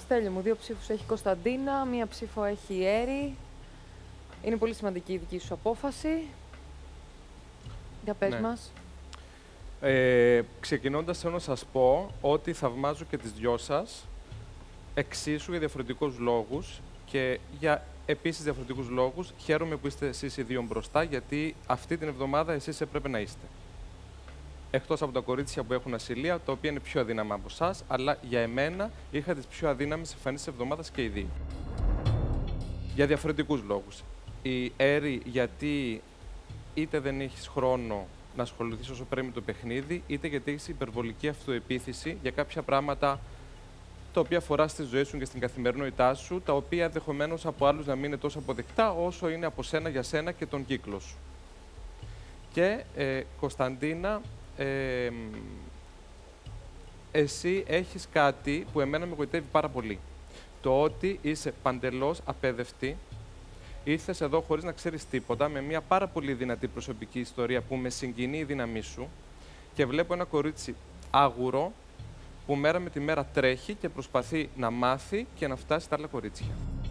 Στέλιο μου, 2 ψήφους έχει η Κωνσταντίνα, 1 ψήφο έχει η Έρη. Είναι πολύ σημαντική η δική σου απόφαση. Για πες μας. Ξεκινώντας, θέλω να σας πω ότι θαυμάζω και τις δυο σας εξίσου για διαφορετικούς λόγους και για επίσης διαφορετικούς λόγους. Χαίρομαι που είστε εσείς οι δύο μπροστά, γιατί αυτή την εβδομάδα εσείς έπρεπε να είστε. Εκτός από τα κορίτσια που έχουν ασυλία, τα οποία είναι πιο αδύναμα από εσάς, αλλά για εμένα είχα τις πιο αδύναμες εμφανίσεις της εβδομάδας και οι δύο. Για διαφορετικούς λόγους. Η Έρη, γιατί είτε δεν έχεις χρόνο να ασχοληθείς όσο πρέπει με το παιχνίδι, είτε γιατί έχεις υπερβολική αυτοεπίθεση για κάποια πράγματα τα οποία αφορά στη ζωή σου και στην καθημερινότητά σου, τα οποία ενδεχομένως από άλλους να μην είναι τόσο αποδεκτά όσο είναι από σένα για σένα και τον κύκλο σου. Και Κωνσταντίνα, εσύ έχεις κάτι που εμένα με γοητεύει πάρα πολύ. Το ότι είσαι παντελώς απέδευτη, ήρθες εδώ χωρίς να ξέρεις τίποτα, με μια πάρα πολύ δυνατή προσωπική ιστορία που με συγκινεί η δύναμή σου και βλέπω ένα κορίτσι άγουρο που μέρα με τη μέρα τρέχει και προσπαθεί να μάθει και να φτάσει στα άλλα κορίτσια.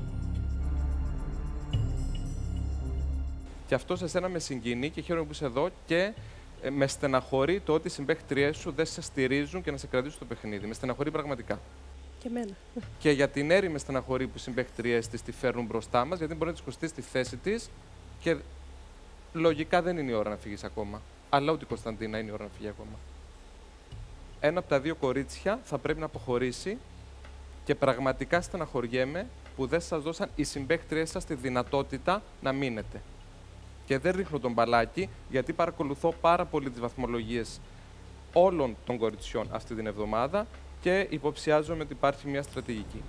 Και αυτό σε σένα με συγκινεί και χαίρομαι που είσαι εδώ και με στεναχωρεί το ότι οι συμπαίχτριές σου δεν σε στηρίζουν και να σε κρατήσουν στο παιχνίδι. Με στεναχωρεί πραγματικά. Και εμένα. Και για την Έρη με στεναχωρεί που οι συμπαίχτριές της τη φέρνουν μπροστά μας, γιατί μπορεί να της κοστίσει τη θέση της και λογικά δεν είναι η ώρα να φύγεις ακόμα. Αλλά ούτε η Κωνσταντίνα είναι η ώρα να φύγει ακόμα. Ένα από τα δύο κορίτσια θα πρέπει να αποχωρήσει και πραγματικά στεναχωριέμαι που δεν σας δώσαν οι συμπαίχτριές σας τη δυνατότητα να μείνετε. Και δεν ρίχνω τον μπαλάκι, γιατί παρακολουθώ πάρα πολύ τις βαθμολογίες όλων των κοριτσιών αυτή την εβδομάδα και υποψιάζομαι ότι υπάρχει μια στρατηγική.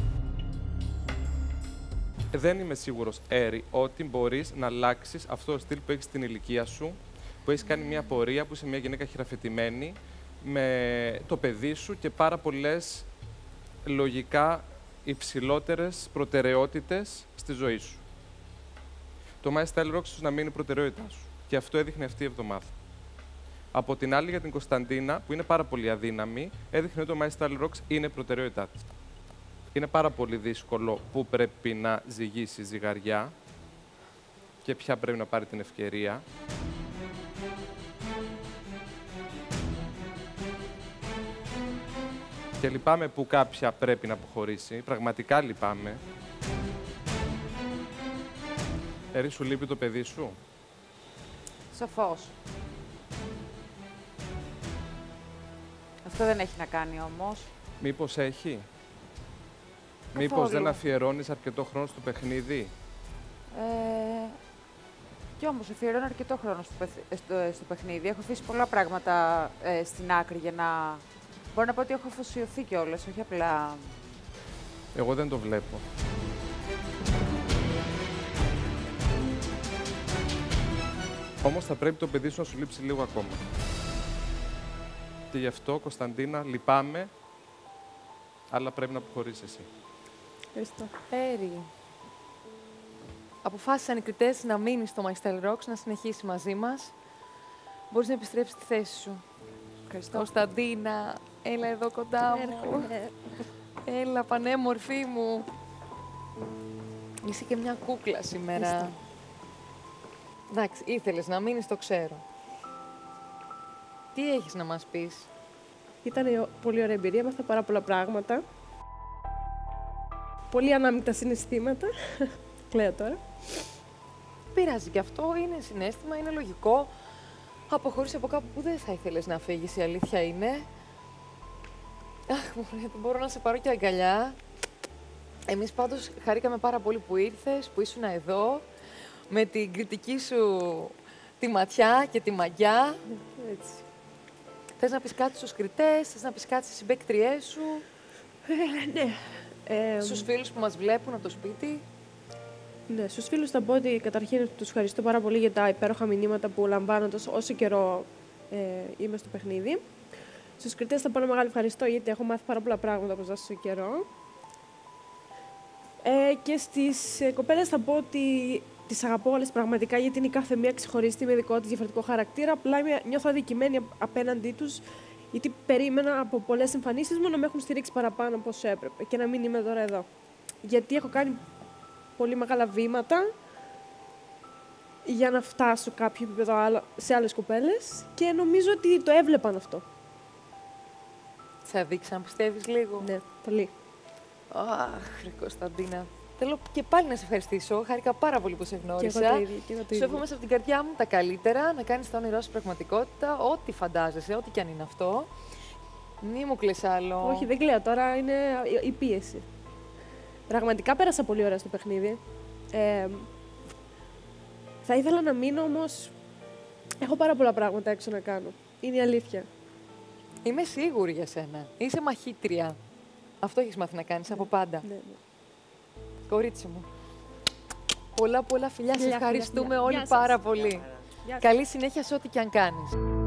Δεν είμαι σίγουρος, Έρη, ότι μπορείς να αλλάξεις αυτό το στυλ που έχεις στην ηλικία σου, που έχεις κάνει μια πορεία, που είσαι μια γυναίκα χειραφετημένη, με το παιδί σου και πάρα πολλές λογικά υψηλότερες προτεραιότητες στη ζωή σου. Το My Style Rocks να μην είναι η προτεραιότητά σου. Και αυτό έδειχνε αυτή η εβδομάδα. Από την άλλη, για την Κωνσταντίνα, που είναι πάρα πολύ αδύναμη, έδειχνε ότι το My Style Rocks είναι η προτεραιότητά της. Είναι πάρα πολύ δύσκολο που πρέπει να ζυγίσει ζυγαριά και ποια πρέπει να πάρει την ευκαιρία. Και λυπάμαι που κάποια πρέπει να αποχωρήσει. Πραγματικά λυπάμαι. Έρη, σου λείπει το παιδί σου? Σαφώς. Αυτό δεν έχει να κάνει όμως. Μήπως έχει? Μήπως δεν αφιερώνεις αρκετό χρόνο στο παιχνίδι? Κι όμως αφιερώνω αρκετό χρόνο στο παιχνίδι. Έχω αφήσει πολλά πράγματα στην άκρη για να... Μπορώ να πω ότι έχω αφοσιωθεί κιόλας, όχι απλά... Εγώ δεν το βλέπω. Όμως θα πρέπει το παιδί σου να σου λείψει λίγο ακόμα. Και γι' αυτό, Κωνσταντίνα, λυπάμαι, αλλά πρέπει να αποχωρήσεις εσύ. Ευχαριστώ. Έρη, αποφάσισαν οι κριτές να μείνει στο My Style Rocks, να συνεχίσει μαζί μας. Μπορείς να επιστρέψεις στη θέση σου. Ευχαριστώ. Κωνσταντίνα, έλα εδώ κοντά μου. Έλα, πανέμορφή μου. Είσαι και μια κούκλα σήμερα. Ευχαριστώ. Εντάξει, ήθελες να μείνεις, το ξέρω. Τι έχεις να μας πεις? Ήταν πολύ ωραία εμπειρία, έμαθα πάρα πολλά πράγματα. Πολύ ανάμεικτα συναισθήματα. Κλαίω τώρα. Πειράζει και αυτό, είναι συναίσθημα, είναι λογικό. Αποχωρείς από κάπου που δεν θα ήθελες να φύγεις, η αλήθεια είναι. Αχ, δεν μπορώ να σε πάρω και αγκαλιά. Εμείς πάντως χαρήκαμε πάρα πολύ που ήρθες, που ήσουν εδώ, με την κριτική σου τη ματιά και τη μαγιά. Έτσι. Θες να πεις κάτι στους κριτές, θες να πεις κάτι στις συμπαίκτριές σου, Ναι. στους φίλους που μας βλέπουν από το σπίτι? Ναι, στους φίλους θα πω ότι καταρχήν τους ευχαριστώ πάρα πολύ για τα υπέροχα μηνύματα που λαμβάνω όσο καιρό είμαι στο παιχνίδι. Στους κριτές θα πω ένα μεγάλο ευχαριστώ, γιατί έχω μάθει πάρα πολλά πράγματα από εσάς τόσο καιρό. Και στις κοπέλες θα πω ότι τις αγαπώ όλες πραγματικά, γιατί είναι κάθε μία ξεχωριστή με δικό της διαφορετικό χαρακτήρα. Απλά νιώθω αδικημένη απέναντί τους, Γιατί περίμενα από πολλές εμφανίσεις μου να με έχουν στηρίξει παραπάνω από όσο έπρεπε και να μην είμαι τώρα εδώ. Γιατί έχω κάνει πολύ μεγάλα βήματα για να φτάσω κάποιο επίπεδο σε άλλες κοπέλες και νομίζω ότι το έβλεπαν αυτό. Σε αδείξαν, πιστεύεις λίγο? Ναι, πολύ. Αχ, ρε Κωνσταντίνα. Θέλω και πάλι να σε ευχαριστήσω. Χάρηκα πάρα πολύ που σε γνώρισα. Και εγώ το ίδιο. Σου εύχομαι από την καρδιά μου τα καλύτερα, να κάνεις το όνειρό σου πραγματικότητα, ό,τι φαντάζεσαι, ό,τι κι αν είναι αυτό. Μη μου κλαις άλλο. Όχι, δεν κλαίω τώρα, είναι η πίεση. Πραγματικά πέρασα πολύ ωραία στο παιχνίδι. Θα ήθελα να μείνω όμως. Έχω πάρα πολλά πράγματα έξω να κάνω. Είναι η αλήθεια. Είμαι σίγουρη για σένα. Είσαι μαχήτρια. Αυτό έχεις μάθει να κάνεις από πάντα. Ναι. Κορίτσι μου. Πολλά φιλιά. Σε ευχαριστούμε όλοι Γεια σας. πάρα πολύ. Καλή συνέχεια σε ό,τι και αν κάνεις.